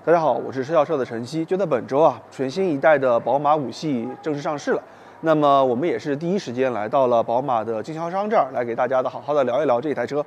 大家好，我是车校社的晨曦。就在本周啊，全新一代的宝马5系正式上市了。那么我们也是第一时间来到了宝马的经销商这儿，来给大家好好的聊一聊这一台车。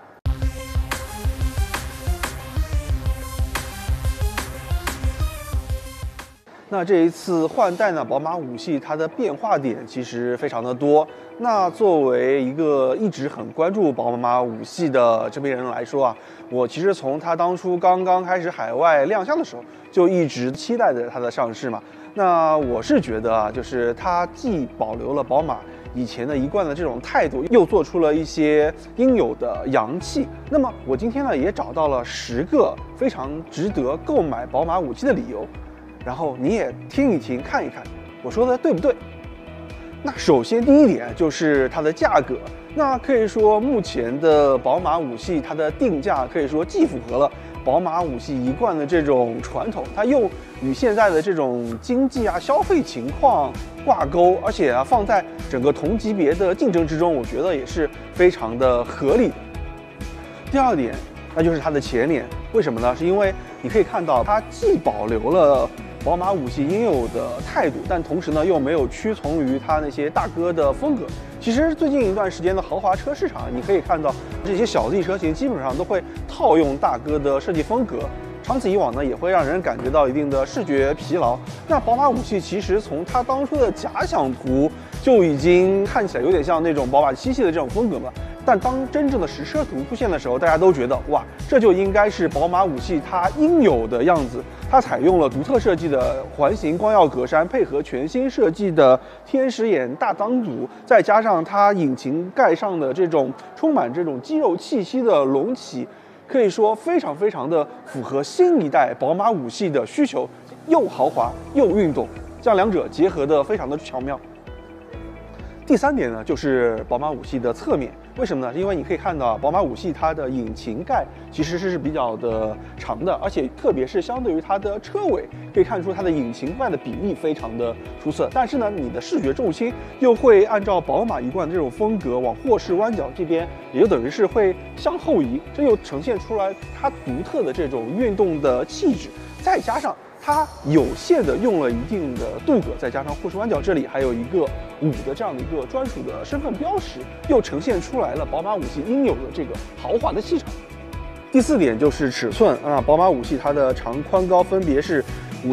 那这一次换代呢，宝马5系它的变化点其实非常的多。那作为一个一直很关注宝马5系的这边人来说啊，我其实从它当初刚刚开始海外亮相的时候，就一直期待着它的上市嘛。那我是觉得啊，就是它既保留了宝马以前的一贯的这种态度，又做出了一些应有的洋气。那么我今天呢，也找到了10个非常值得购买宝马5系的理由。然后你也听一听，看一看，我说的对不对？那首先第一点就是它的价格。那可以说目前的宝马5系它的定价可以说既符合了宝马5系一贯的这种传统，它又与现在的这种经济消费情况挂钩，而且放在整个同级别的竞争之中，我觉得也是非常的合理的。第二点，那就是它的前脸。为什么呢？是因为你可以看到它既保留了宝马5系应有的态度，但同时呢又没有屈从于它那些大哥的风格。其实最近一段时间的豪华车市场，你可以看到这些小 Z 车型基本上都会套用大哥的设计风格，长此以往呢也会让人感觉到一定的视觉疲劳。那宝马5系其实从它当初的假想图就已经看起来有点像那种宝马7系的这种风格嘛。但当真正的实车图出现的时候，大家都觉得哇，这就应该是宝马5系它应有的样子。它采用了独特设计的环形光耀格栅，配合全新设计的天使眼大档组，再加上它引擎盖上的这种充满这种肌肉气息的隆起，可以说非常的符合新一代宝马5系的需求，又豪华又运动，将两者结合得非常的巧妙。第三点呢，就是宝马5系的侧面。为什么呢？因为你可以看到宝马5系它的引擎盖其实是比较的长的，而且特别是相对于它的车尾，可以看出它的引擎盖的比例非常的出色。但是呢，你的视觉重心又会按照宝马一贯的这种风格往后视弯角这边，也就等于是会向后移，这又呈现出来它独特的这种运动的气质。再加上它有限的用了一定的镀铬，再加上后视弯角这里还有一个5的这样的一个专属的身份标识，又呈现出来了宝马5系应有的这个豪华的气场。第四点就是尺寸啊，宝马5系它的长宽高分别是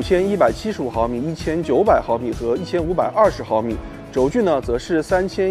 5175毫米、1900毫米和1520毫米，轴距呢则是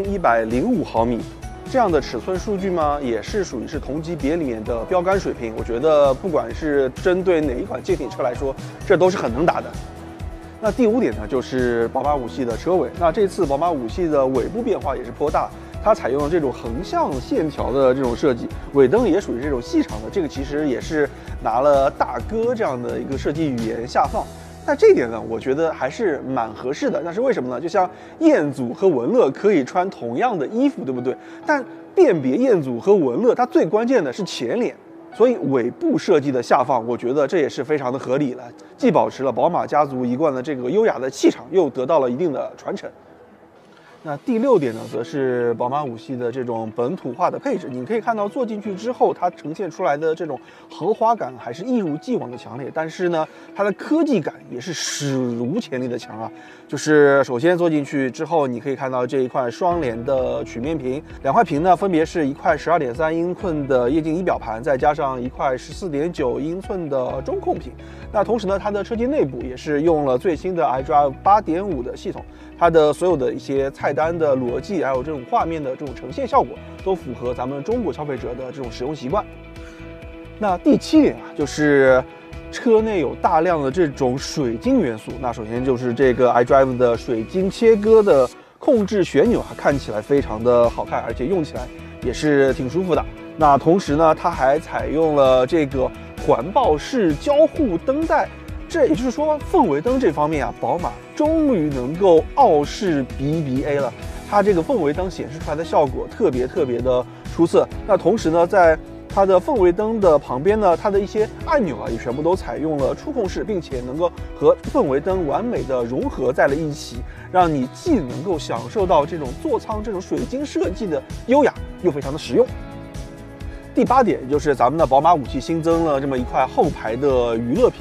3105毫米。这样的尺寸数据嘛，也是属于是同级别里面的标杆水平。我觉得不管是针对哪一款竞品车来说，这都是很能打的。那第5点呢，就是宝马5系的车尾。那这次宝马5系的尾部变化也是颇大，它采用了这种横向线条的这种设计，尾灯也属于这种细长的，这个其实也是拿了大哥这样的一个设计语言下放。但这一点呢，我觉得还是蛮合适的。那是为什么呢？就像彦祖和文乐可以穿同样的衣服，对不对？但辨别彦祖和文乐，它最关键的是前脸，所以尾部设计的下放，我觉得这也是非常的合理了，既保持了宝马家族一贯的这个优雅的气场，又得到了一定的传承。那第6点呢，则是宝马5系的这种本土化的配置。你可以看到坐进去之后，它呈现出来的这种豪华感还是一如既往的强烈，但是呢，它的科技感也是史无前例的强啊。就是首先坐进去之后，你可以看到这一块双联的曲面屏，2块屏呢分别是一块12.3英寸的液晶仪表盘，再加上一块14.9英寸的中控屏。那同时呢，它的车机内部也是用了最新的 iDrive 8.5的系统，它的所有的一些菜单的逻辑，还有这种画面的这种呈现效果，都符合咱们中国消费者的这种使用习惯。那第7点啊，就是车内有大量的这种水晶元素。那首先就是这个 iDrive 的水晶切割的控制旋钮看起来非常的好看，而且用起来也是挺舒服的。那同时呢，它还采用了这个环抱式交互灯带。这也就是说，氛围灯这方面啊，宝马终于能够傲视 BBA 了。它这个氛围灯显示出来的效果特别的出色。那同时呢，在它的氛围灯的旁边呢，它的一些按钮也全部都采用了触控式，并且能够和氛围灯完美的融合在了一起，让你既能够享受到这种座舱这种水晶设计的优雅，又非常的实用。第8点就是咱们的宝马5系新增了这么一块后排的娱乐屏。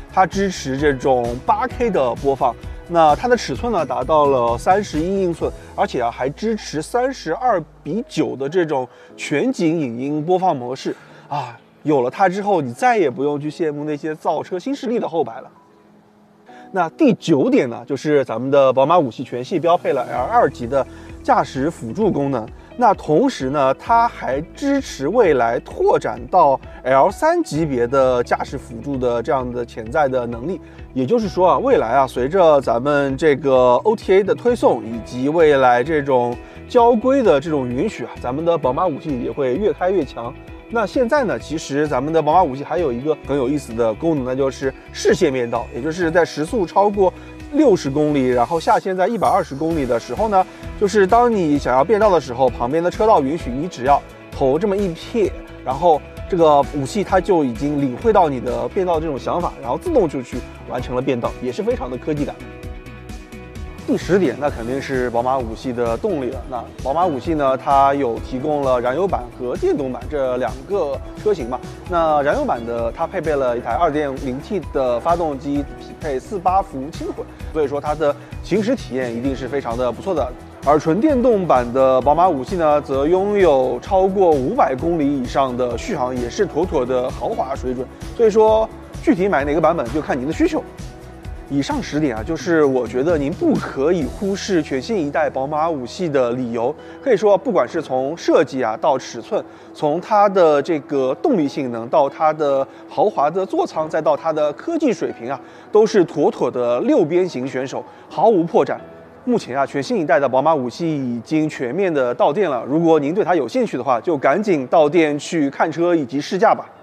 它支持这种8K 的播放。那它的尺寸呢达到了31英寸，而且还支持32:9的这种全景影音播放模式啊！有了它之后，你再也不用去羡慕那些造车新势力的后排了。那第9点呢，就是咱们的宝马5系全系标配了 L2级的驾驶辅助功能。那同时呢，它还支持未来拓展到 L3级别的驾驶辅助的这样的潜在的能力。也就是说啊，未来啊，随着咱们这个 OTA 的推送，以及未来这种交规的这种允许啊，咱们的宝马5系也会越开越强。那现在呢，其实咱们的宝马5系还有一个很有意思的功能，那就是视线变道，也就是在时速超过60公里，然后下限在120公里的时候呢，就是当你想要变道的时候，旁边的车道允许你只要头这么一撇，然后这个5系它就已经领会到你的变道这种想法，然后自动就去完成了变道，也是非常的科技感。第10点，那肯定是宝马5系的动力了。那宝马5系呢，它有提供了燃油版和电动版这2个车型嘛。那燃油版的它配备了一台2.0T 的发动机，匹配4-8伏轻混，所以说它的行驶体验一定是非常的不错的。而纯电动版的宝马5系呢，则拥有超过500公里以上的续航，也是妥妥的豪华水准。所以说，具体买哪个版本就看您的需求。以上10点啊，就是我觉得您不可以忽视全新一代宝马5系的理由。可以说，不管是从设计啊到尺寸，从它的这个动力性能到它的豪华的座舱，再到它的科技水平啊，都是妥妥的6边形选手，毫无破绽。目前啊，全新一代的宝马5系已经全面的到店了。如果您对它有兴趣的话，就赶紧到店去看车以及试驾吧。